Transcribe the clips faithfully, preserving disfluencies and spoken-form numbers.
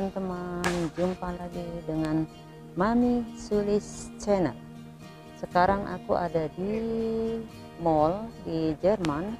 teman-teman, jumpa lagi dengan Mami Sulis Channel. Sekarang aku ada di mall di Jerman,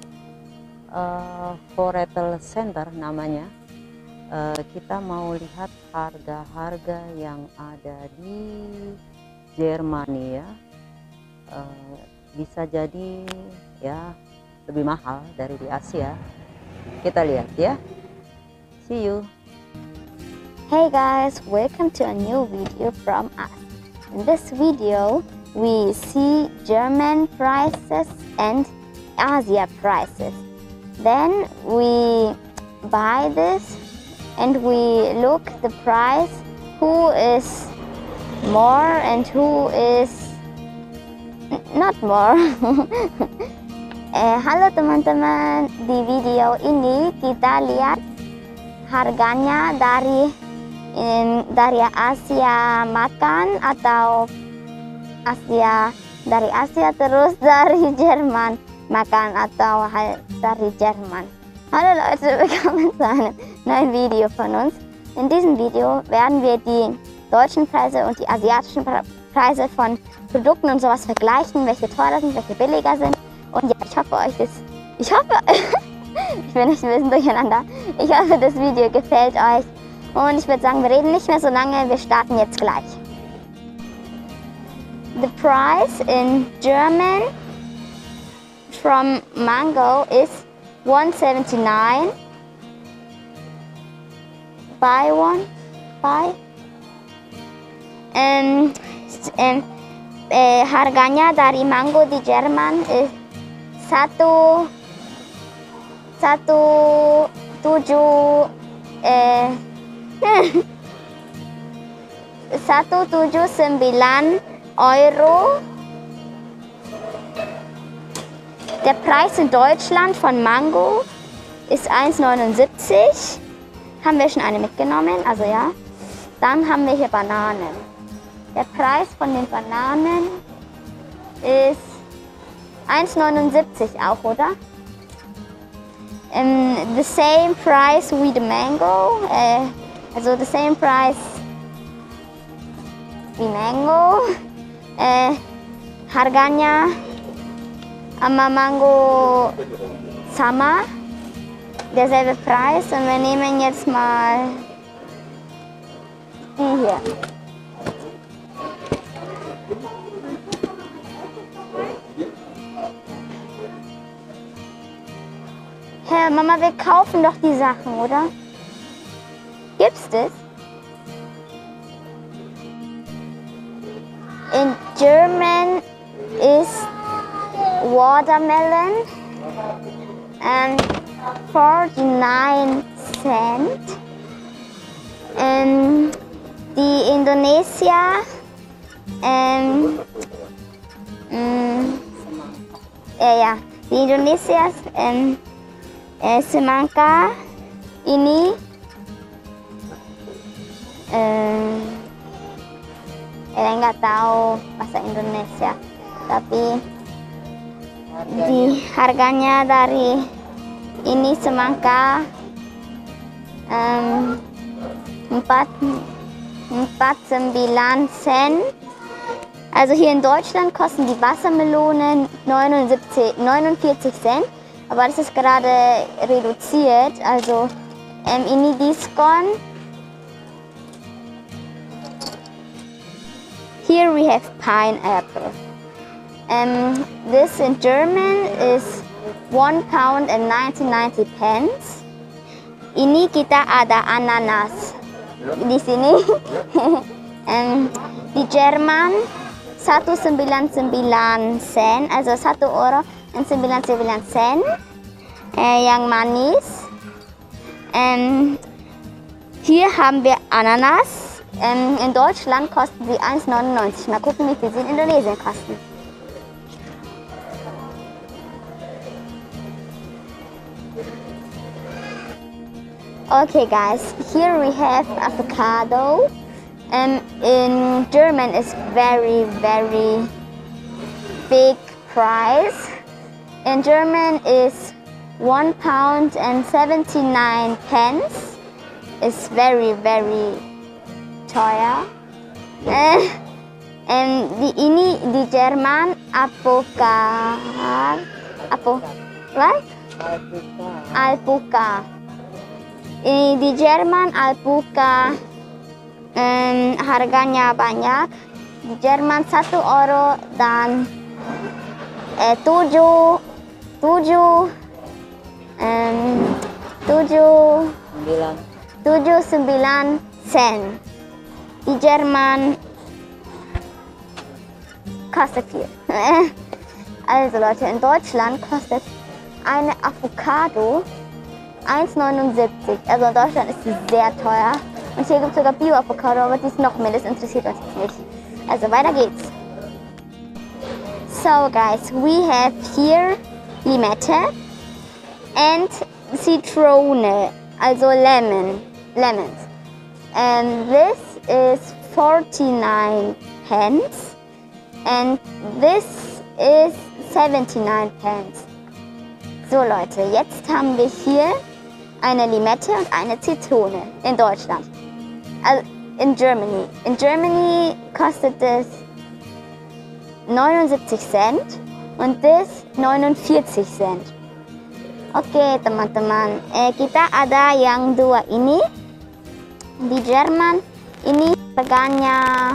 uh, Vorretel Center namanya. Uh, kita mau lihat harga-harga yang ada di Jermania. Uh, bisa jadi ya lebih mahal dari di Asia. Kita lihat ya. See you. Hey guys, welcome to a new video from us. In this video we see German prices and Asia prices. Then we buy this and we look the price, who is more and who is not more. eh, halo teman-teman, di video ini kita lihat harganya dari in, dari Asia makan atau Asia dari Asia terus dari Jerman makan atau dari Jerman. Hallo Leute, willkommen zu einem neuen Video von uns. In diesem Video werden wir die deutschen Preise und die asiatischen Preise von Produkten und sowas vergleichen, welche teurer sind, welche billiger sind. Und ja, ich hoffe euch das, ich hoffe, ich bin echt ein bisschen durcheinander. Ich hoffe, das Video gefällt euch. Und ich würde sagen, wir reden nicht mehr so lange, wir starten jetzt gleich. The price in German from mango is one seventy-nine. Buy one, buy. Um, um, eh, harganya dari mango di Jerman is satu satu tujuh eh satu tujuh sembilan Euro. Der Preis in Deutschland von Mango ist eins neunundsiebzig. Haben wir schon eine mitgenommen, also ja. Dann haben wir hier Bananen. Der Preis von den Bananen ist eins neunundsiebzig auch, oder? Um, the same price with the mango, äh, also the same price wie Mango. Äh, harganya sama Mango sama, derselbe Preis. Und wir nehmen jetzt mal die hier. Herr, Mama, wir kaufen doch die Sachen, oder? Gibt's das? In German is watermelon and forty-nine cent. Ähm, die Indonesia ähm, ähm, äh, ja, die Indonesias ähm, Eh, semangka ini eh, eh nggak tahu bahasa Indonesia, tapi di harganya dari ini semangka um, empat empat sembilan sen. Also hier in Deutschland kosten die Wassermelonen neunundsiebzig, neunundvierzig Cent. Aber das ist gerade reduziert, also ähm, ini diskon. Here we have pineapple. Um, this in German is one pound and nineteen ninety pence. Ini kita ada ananas di sini. um, di Jerman satu sembilan sembilan sen, also satu euro und sembilan sembilan sen, äh, yang manis. Ähm, hier haben wir Ananas. Ähm, in Deutschland kosten sie eins neunundneunzig. Mal gucken, wie viel sie in Indonesien kosten. Okay guys, here we have avocado. Um, in German is very very big price. In German is one pound and seventy-nine pence. is very very teuer. Eh, and di ini di Jerman Apocar, Apo, what? Alpuka. Ini di Jerman Alpuka um, harganya banyak. Di Jerman satu euro dan eh, tujuh tujuh um, tujuh tujuh sembilan sen. Die German kostet viel. Also Leute, in Deutschland kostet eine Avocado eins neunundsiebzig. Also in Deutschland ist sie sehr teuer. Und hier gibt es sogar Bio-Avocado, aber die ist noch mehr. Das interessiert uns nicht. Also weiter geht's. So guys, we have here Limette and Zitrone, also lemon, lemons. And this is forty-nine pence and this is seventy-nine pence. So Leute, jetzt haben wir hier eine Limette und eine Zitrone in Deutschland. Also in Germany. In Germany kostet es neunundsiebzig Cent und das neunundvierzig Cent. Oke teman-teman, eh, kita ada yang dua ini. Di Jerman ini harganya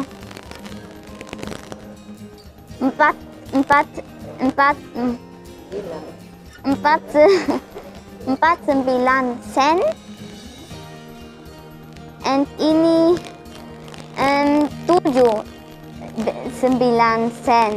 empat empat empat empat empat sembilan sen, and ini um, tujuh sembilan sen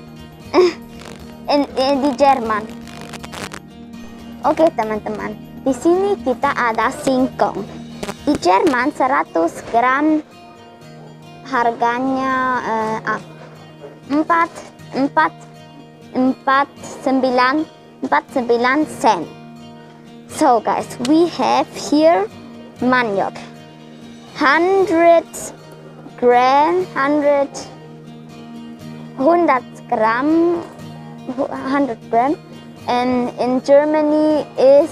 in, in, di Jerman. Oke teman-teman, di sini kita ada singkong. Di Jerman seratus gram harganya uh, empat empat empat sembilan empat sembilan sen. So guys, we have here maniok. hundred gram, hundred hundred gram, hundred gram, and in Germany is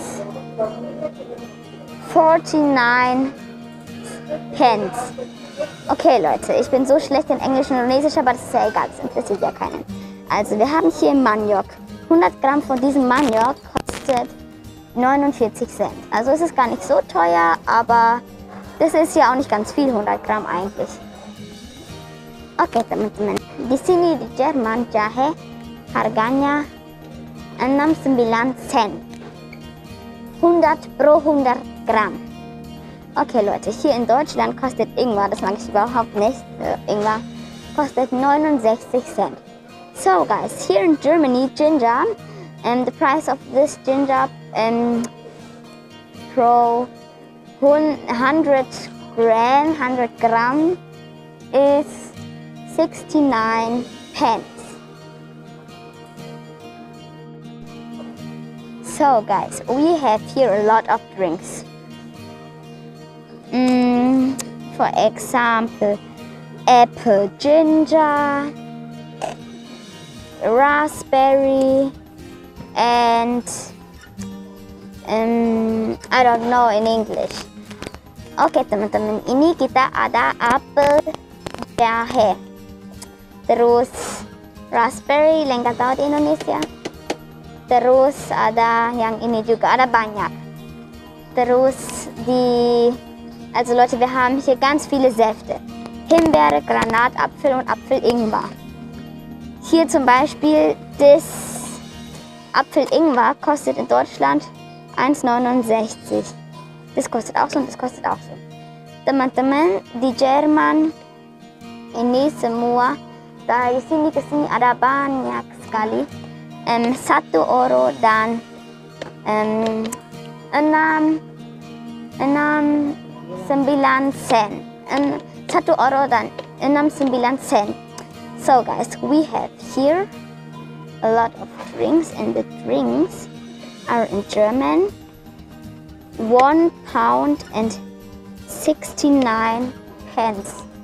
forty-nine pence. Okay Leute, ich bin so schlecht in Englisch und Indonesisch, aber das ist ja egal, das interessiert ja keinen. Also wir haben hier Maniok. hundert Gramm von diesem Maniok kostet neunundvierzig Cent. Also es ist gar nicht so teuer, aber das ist ja auch nicht ganz viel, hundert Gramm eigentlich. Oke teman-teman, di sini di Jerman jahe harganya enam puluh sembilan sen. hundert pro hundert Gramm. Okay Leute, hier in Deutschland kostet Ingwer, das mag ich überhaupt nicht, äh, Ingwer kostet neunundsechzig Cent. So guys, here in Germany, ginger, and the price of this ginger um, pro one hundred gram, one hundred gram is sixty-nine pence. So guys, we have here a lot of drinks. Mm, for example, apple ginger, raspberry, and um, I don't know in English. Oke teman-teman, ini kita ada apel jahe, terus raspberry, yang nggak tahu di Indonesia. Terus ada yang ini juga, ada banyak. Terus die, also Leute, wir haben hier ganz viele Säfte. Himbeere, Granatapfel und Apfel-Ingwer. Hier zum Beispiel das Apfel-Ingwer kostet in Deutschland eins neunundsechzig. Das kostet auch so und das kostet auch so. Teman-teman, di Jerman ini semua dari sini ke sini ada banyak sekali. Um, satu euro dan um, enam enam sembilan sen. Um, satu euro dan enam sembilan sen. So guys, we have here a lot of drinks, and the drinks are in German. One pound and sixty-nine pence.